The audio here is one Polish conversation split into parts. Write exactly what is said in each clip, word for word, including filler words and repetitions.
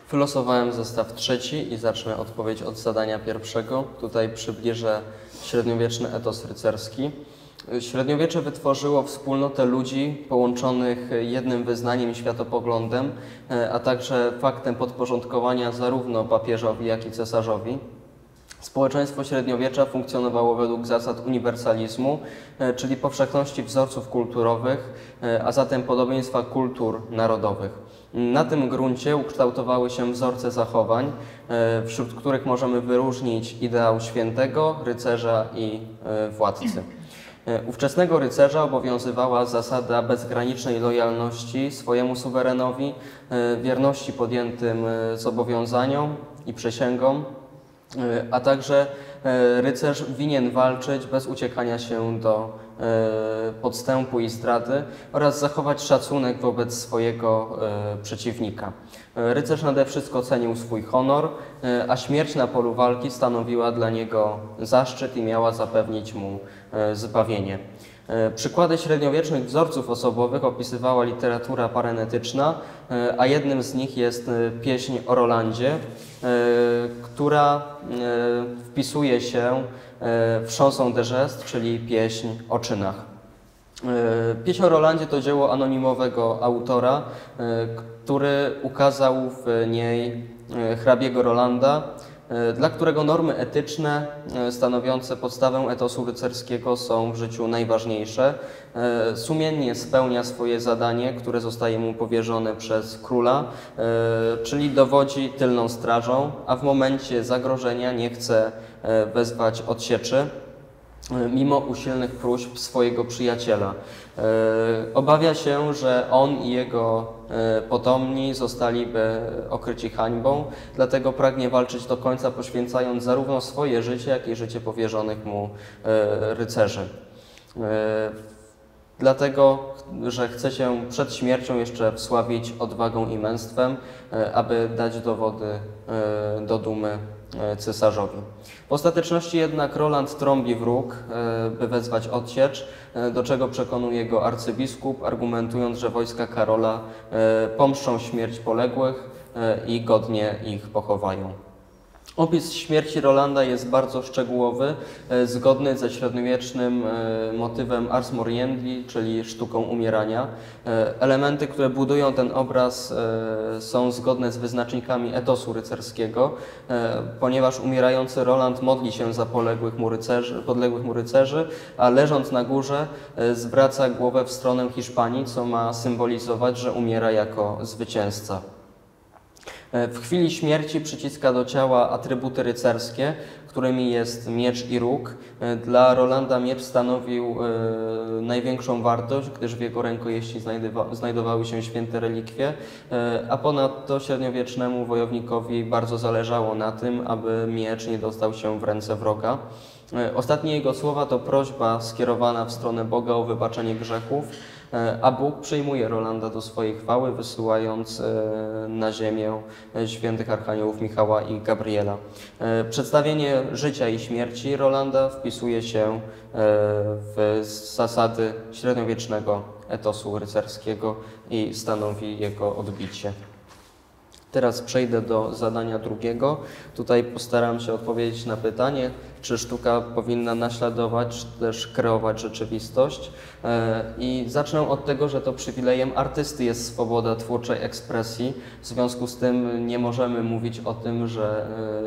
Wylosowałem zestaw trzeci i zacznę odpowiedź od zadania pierwszego. Tutaj przybliżę średniowieczny etos rycerski. Średniowiecze wytworzyło wspólnotę ludzi połączonych jednym wyznaniem i światopoglądem, a także faktem podporządkowania zarówno papieżowi, jak i cesarzowi. Społeczeństwo średniowiecza funkcjonowało według zasad uniwersalizmu, czyli powszechności wzorców kulturowych, a zatem podobieństwa kultur narodowych. Na tym gruncie ukształtowały się wzorce zachowań, wśród których możemy wyróżnić ideał świętego, rycerza i władcy. Ówczesnego rycerza obowiązywała zasada bezgranicznej lojalności swojemu suwerenowi, wierności podjętym zobowiązaniom i przysięgom, a także rycerz winien walczyć bez uciekania się do podstępu i zdrady oraz zachować szacunek wobec swojego przeciwnika. Rycerz nade wszystko cenił swój honor, a śmierć na polu walki stanowiła dla niego zaszczyt i miała zapewnić mu zbawienie. Przykłady średniowiecznych wzorców osobowych opisywała literatura parenetyczna, a jednym z nich jest pieśń o Rolandzie, która wpisuje się w Chanson de geste, czyli pieśń o czynach. Pieśń o Rolandzie to dzieło anonimowego autora, który ukazał w niej hrabiego Rolanda, dla którego normy etyczne stanowiące podstawę etosu rycerskiego są w życiu najważniejsze. Sumiennie spełnia swoje zadanie, które zostaje mu powierzone przez króla, czyli dowodzi tylną strażą, a w momencie zagrożenia nie chce wezwać odsieczy, mimo usilnych próśb swojego przyjaciela. Obawia się, że on i jego potomni zostaliby okryci hańbą, dlatego pragnie walczyć do końca, poświęcając zarówno swoje życie, jak i życie powierzonych mu rycerzy. Dlatego, że chce się przed śmiercią jeszcze wsławić odwagą i męstwem, aby dać dowody do dumy cesarzowi. W ostateczności jednak Roland trąbi wróg, by wezwać odsiecz, do czego przekonuje go arcybiskup, argumentując, że wojska Karola pomszczą śmierć poległych i godnie ich pochowają. Opis śmierci Rolanda jest bardzo szczegółowy, zgodny ze średniowiecznym motywem ars moriendi, czyli sztuką umierania. Elementy, które budują ten obraz, są zgodne z wyznacznikami etosu rycerskiego, ponieważ umierający Roland modli się za poległych mu rycerzy, podległych mu rycerzy, a leżąc na górze zwraca głowę w stronę Hiszpanii, co ma symbolizować, że umiera jako zwycięzca. W chwili śmierci przyciska do ciała atrybuty rycerskie, którymi jest miecz i róg. Dla Rolanda miecz stanowił e, największą wartość, gdyż w jego rękojeści znajdowały się święte relikwie, e, a ponadto średniowiecznemu wojownikowi bardzo zależało na tym, aby miecz nie dostał się w ręce wroga. E, ostatnie jego słowa to prośba skierowana w stronę Boga o wybaczenie grzechów, a Bóg przyjmuje Rolanda do swojej chwały, wysyłając na ziemię świętych archaniołów Michała i Gabriela. Przedstawienie życia i śmierci Rolanda wpisuje się w zasady średniowiecznego etosu rycerskiego i stanowi jego odbicie. Teraz przejdę do zadania drugiego. Tutaj postaram się odpowiedzieć na pytanie, czy sztuka powinna naśladować, czy też kreować rzeczywistość. I zacznę od tego, że to przywilejem artysty jest swoboda twórczej ekspresji. W związku z tym nie możemy mówić o tym, że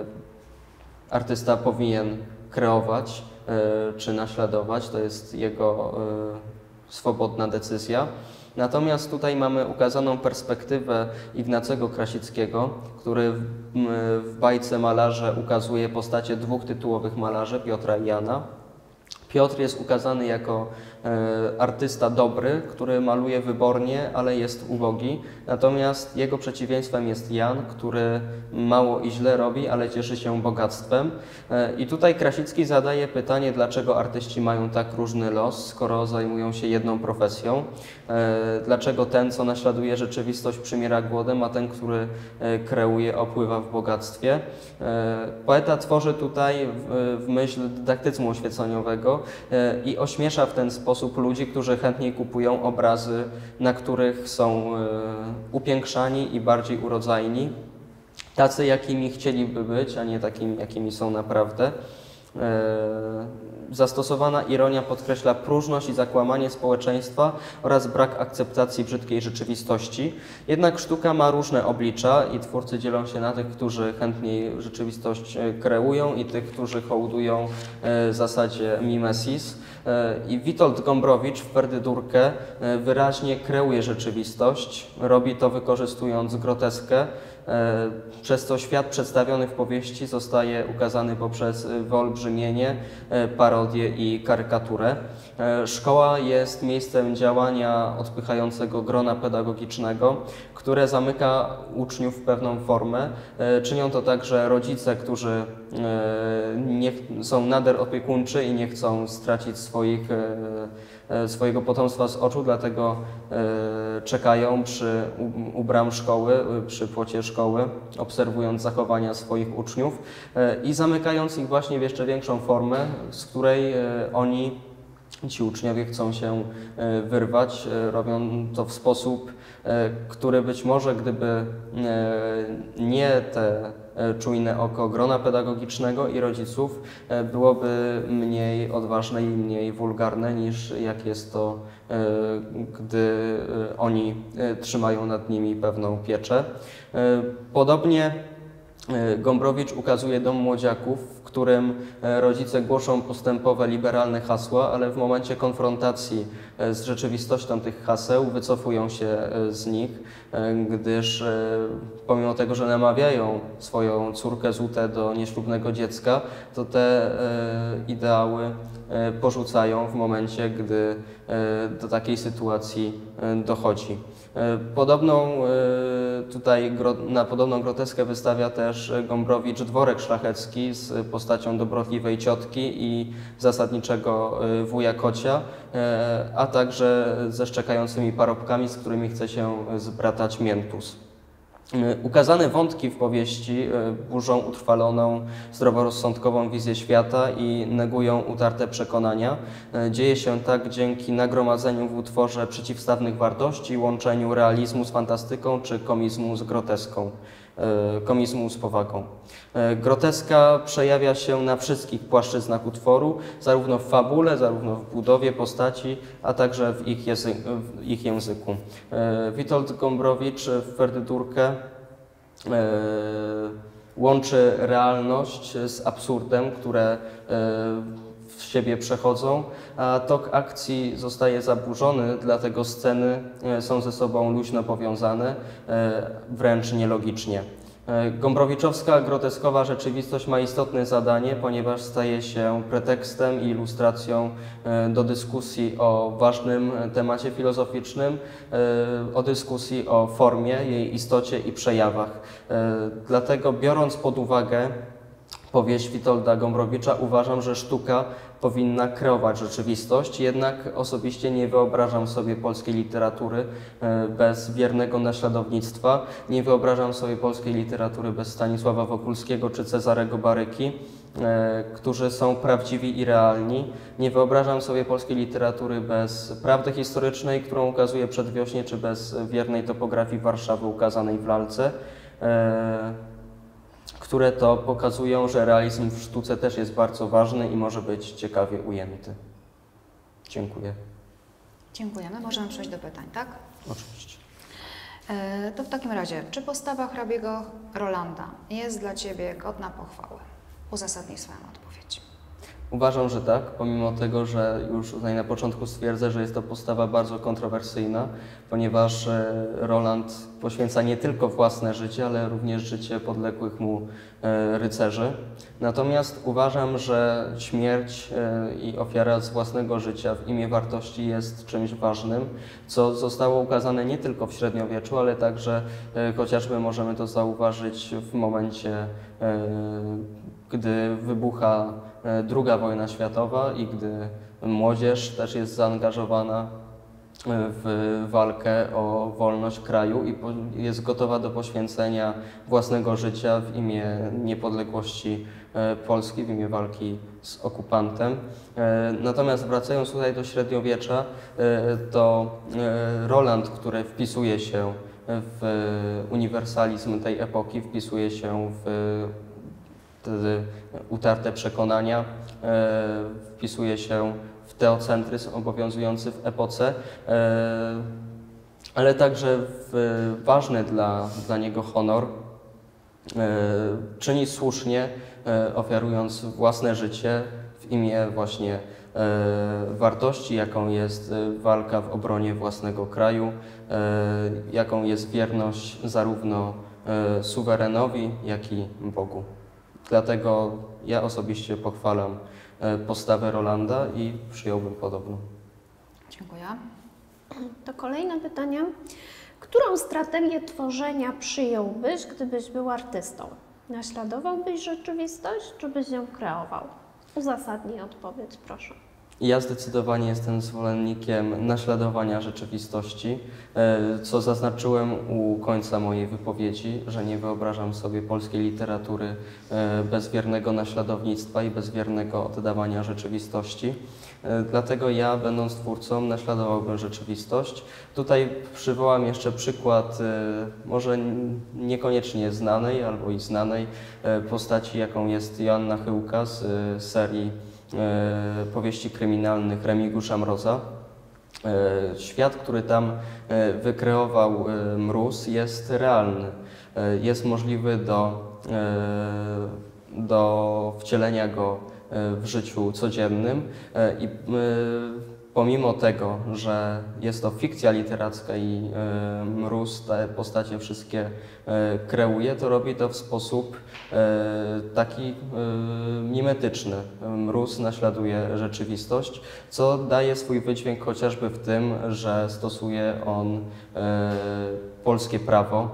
artysta powinien kreować czy naśladować. To jest jego swobodna decyzja. Natomiast tutaj mamy ukazaną perspektywę Ignacego Krasickiego, który w, w bajce Malarze ukazuje postacie dwóch tytułowych malarzy, Piotra i Jana. Piotr jest ukazany jako e, artysta dobry, który maluje wybornie, ale jest ubogi. Natomiast jego przeciwieństwem jest Jan, który mało i źle robi, ale cieszy się bogactwem. E, I tutaj Krasicki zadaje pytanie, dlaczego artyści mają tak różny los, skoro zajmują się jedną profesją. E, dlaczego ten, co naśladuje rzeczywistość, przymiera głodem, a ten, który e, kreuje, opływa w bogactwie. E, poeta tworzy tutaj w, w myśl dydaktyzmu oświeceniowego i ośmiesza w ten sposób ludzi, którzy chętniej kupują obrazy, na których są upiększani i bardziej urodzajni. tacy, jakimi chcieliby być, a nie takimi, jakimi są naprawdę. Zastosowana ironia podkreśla próżność i zakłamanie społeczeństwa oraz brak akceptacji brzydkiej rzeczywistości. Jednak sztuka ma różne oblicza i twórcy dzielą się na tych, którzy chętniej rzeczywistość kreują i tych, którzy hołdują zasadzie mimesis. I Witold Gombrowicz w Perdydurkę wyraźnie kreuje rzeczywistość, robi to wykorzystując groteskę, przez co świat przedstawiony w powieści zostaje ukazany poprzez wyolbrzymienie, parodię i karykaturę. Szkoła jest miejscem działania odpychającego grona pedagogicznego, które zamyka uczniów w pewną formę. Czynią to także rodzice, którzy nie, są nader opiekuńczy i nie chcą stracić swoich, swojego potomstwa z oczu, dlatego czekają przy, u, u bram szkoły, przy płocie szkoły, obserwując zachowania swoich uczniów i zamykając ich właśnie w jeszcze większą formę, z której oni, ci uczniowie, chcą się wyrwać. Robią to w sposób, który być może, gdyby nie te czujne oko grona pedagogicznego i rodziców, byłoby mniej odważne i mniej wulgarne, niż jak jest to, gdy oni trzymają nad nimi pewną pieczę. Podobnie Gombrowicz ukazuje dom młodziaków, w którym rodzice głoszą postępowe, liberalne hasła, ale w momencie konfrontacji z rzeczywistością tych haseł wycofują się z nich, gdyż pomimo tego, że namawiają swoją córkę Zutę do nieślubnego dziecka, to te ideały porzucają w momencie, gdy do takiej sytuacji dochodzi. Podobną, tutaj na podobną groteskę wystawia też Gombrowicz dworek szlachecki z postacią dobrotliwej ciotki i zasadniczego wuja Kocia, a także ze szczekającymi parobkami, z którymi chce się zbratać Miętus. Ukazane wątki w powieści burzą utrwaloną, zdroworozsądkową wizję świata i negują utarte przekonania. Dzieje się tak dzięki nagromadzeniu w utworze przeciwstawnych wartości, łączeniu realizmu z fantastyką czy komizmu z groteską, komizmu z powagą. Groteska przejawia się na wszystkich płaszczyznach utworu, zarówno w fabule, zarówno w budowie postaci, a także w ich, jezy w ich języku. Witold Gombrowicz w Perdydurkę łączy realność z absurdem, które w siebie przechodzą, a tok akcji zostaje zaburzony, dlatego sceny są ze sobą luźno powiązane, wręcz nielogicznie. Gombrowiczowska groteskowa rzeczywistość ma istotne zadanie, ponieważ staje się pretekstem i ilustracją do dyskusji o ważnym temacie filozoficznym, o dyskusji o formie, jej istocie i przejawach. Dlatego, biorąc pod uwagę powieść Witolda Gombrowicza, uważam, że sztuka powinna kreować rzeczywistość, jednak osobiście nie wyobrażam sobie polskiej literatury bez wiernego naśladownictwa, nie wyobrażam sobie polskiej literatury bez Stanisława Wokulskiego czy Cezarego Baryki, którzy są prawdziwi i realni. Nie wyobrażam sobie polskiej literatury bez prawdy historycznej, którą ukazuje Przedwiośnie, czy bez wiernej topografii Warszawy ukazanej w lalce, które to pokazują, że realizm w sztuce też jest bardzo ważny i może być ciekawie ujęty. Dziękuję. Dziękujemy. Możemy przejść do pytań, tak? Oczywiście. E, to w takim razie, czy postawa hrabiego Rolanda jest dla Ciebie godna pochwały? Uzasadnij swoją odpowiedź. Uważam, że tak, pomimo tego, że już tutaj na początku stwierdzę, że jest to postawa bardzo kontrowersyjna, ponieważ Roland poświęca nie tylko własne życie, ale również życie podległych mu rycerzy. Natomiast uważam, że śmierć i ofiara z własnego życia w imię wartości jest czymś ważnym, co zostało ukazane nie tylko w średniowieczu, ale także chociażby możemy to zauważyć w momencie, gdy wybucha druga wojna światowa i gdy młodzież też jest zaangażowana w walkę o wolność kraju i jest gotowa do poświęcenia własnego życia w imię niepodległości Polski, w imię walki z okupantem. Natomiast wracając tutaj do średniowiecza, to Roland, który wpisuje się w uniwersalizm tej epoki, wpisuje się w wtedy utarte przekonania, wpisuje się w teocentryzm obowiązujący w epoce, ale także w ważny dla, dla niego honor. Czyni słusznie, ofiarując własne życie w imię właśnie wartości, jaką jest walka w obronie własnego kraju, jaką jest wierność zarówno suwerenowi, jak i Bogu. Dlatego ja osobiście pochwalam postawę Rolanda i przyjąłbym podobną. Dziękuję. To kolejne pytanie. Którą strategię tworzenia przyjąłbyś, gdybyś był artystą? Naśladowałbyś rzeczywistość, czy byś ją kreował? Uzasadnij odpowiedź, proszę. Ja zdecydowanie jestem zwolennikiem naśladowania rzeczywistości, co zaznaczyłem u końca mojej wypowiedzi, że nie wyobrażam sobie polskiej literatury bez wiernego naśladownictwa i bez wiernego oddawania rzeczywistości. Dlatego ja, będąc twórcą, naśladowałbym rzeczywistość. Tutaj przywołam jeszcze przykład może niekoniecznie znanej albo i znanej postaci, jaką jest Joanna Chyłka z serii powieści kryminalnych Remigusza Mroza. Świat, który tam wykreował Mróz, jest realny. Jest możliwy do, do wcielenia go w życiu codziennym i pomimo tego, że jest to fikcja literacka i Mróz te postacie wszystkie kreuje, to robi to w sposób taki mimetyczny. Mróz naśladuje rzeczywistość, co daje swój wydźwięk chociażby w tym, że stosuje on polskie prawo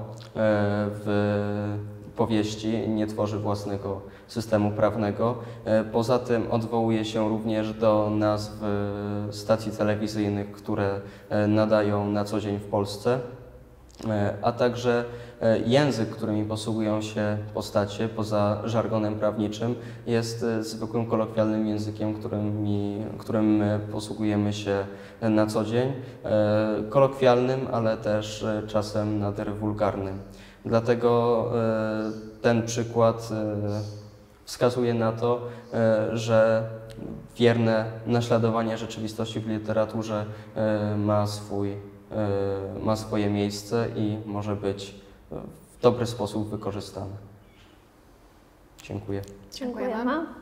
w powieści, nie tworzy własnego systemu prawnego. Poza tym odwołuje się również do nazw stacji telewizyjnych, które nadają na co dzień w Polsce, a także język, którymi posługują się postacie, poza żargonem prawniczym, jest zwykłym kolokwialnym językiem, którym, którym posługujemy się na co dzień. Kolokwialnym, ale też czasem nader wulgarnym. Dlatego ten przykład wskazuje na to, że wierne naśladowanie rzeczywistości w literaturze ma, swój, ma swoje miejsce i może być w dobry sposób wykorzystane. Dziękuję. Dziękujemy.